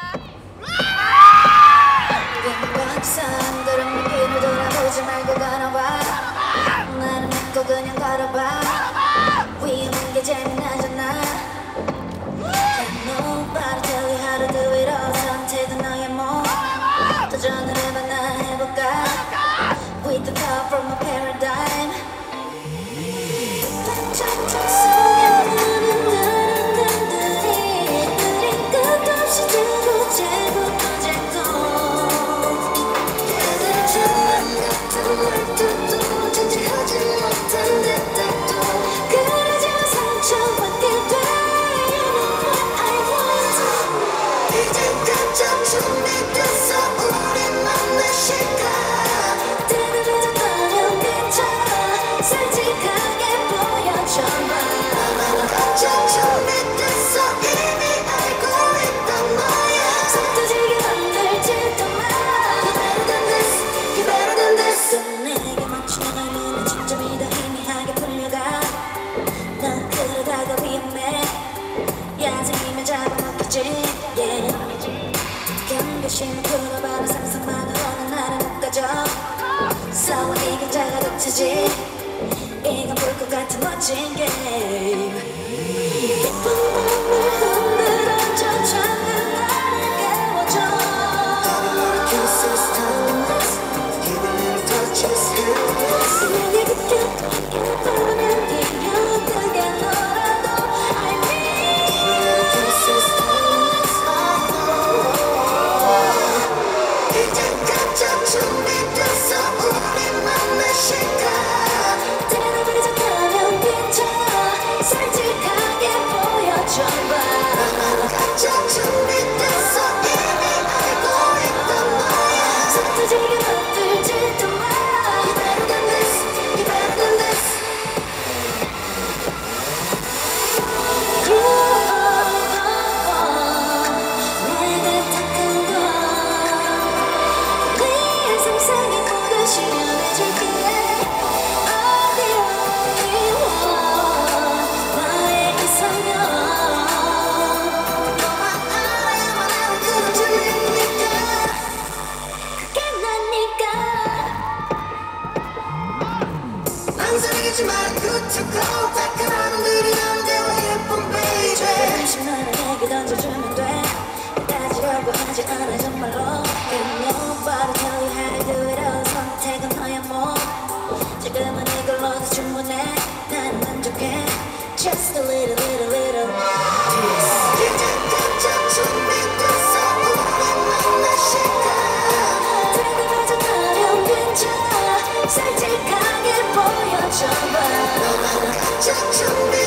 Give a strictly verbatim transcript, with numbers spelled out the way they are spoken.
사람들은 뒤를 돌아보지 말고 걸어봐. 나는 믿고 그냥 걸어봐. 위험한 게 재미나잖아. Can nobody tell you how to do it all. 선택은 너의 몸. 도전을 해봐 나 해볼까. With the power from a paradigm. 반짝짝 스며드는 다른 단들이 우린 끝도 없이 재고 재고 또 재고. 말투도 존재하지 못한 듯해도 그러지만 상처받게 돼. You know what I want. 이젠 깜짝 준비됐어. 우리 만날 시간. 때는 늦었다면 괜찮아. 솔직하게 보여줘봐. 나만 깜짝 준비됐어. 이미 알고 있던 너야. 서투지게 만들지도 마. You better than this. You better than this. 또 내게 맞추려가면 초점이 더 희미하게 풀려가. 난 그러다가 위험해. 야생이면 잡아먹히지. Yeah. 경계심을 풀어봐도 상상만 하는 나를 못 가져. 싸워 이긴 자가 더 트지. 이건 볼 것 같은 멋진 게임. 예쁜 몸을 흔들어줘. 찾는 나를 깨워줘. Kisses, timeless. Give a little touches, endless. 내게 그때 이를 바라면 이겨 크게 너라도 I need. Kisses, timeless. 이젠 깜짝 준비됐어. 우리 만날 시간. 때는 늦었다면 괜찮아. 솔직하게 보여줘봐. 나만 깜짝 준비됐어. 이미 알고 있던 너야. 서투지게 만들지도 마. You better than this. You better than this. You 내게 tak은 건 내 상상이 모두 실현해줄게. 어디 어디 나의 이상형. 너와 알아야만 하는 그런 줄이니까. 그게 나니까. 망설이겠지만 good to go. 따끈한 놈들이 남대와 예쁜 baby. 잠시 나를 내게 던져주면 돼. 따지려고 하지 않아 정말로. Can nobody tell you how to do it all. 선택은 너의 몸. 지금은 이걸로도 충분해. 나는 만족해. Just a little little little twist. 이제 깜짝 준비됐어. 우리 만날 시간. 때는 늦었다면 괜찮아. 솔직하게 보여줘봐. 너만 깜짝 준비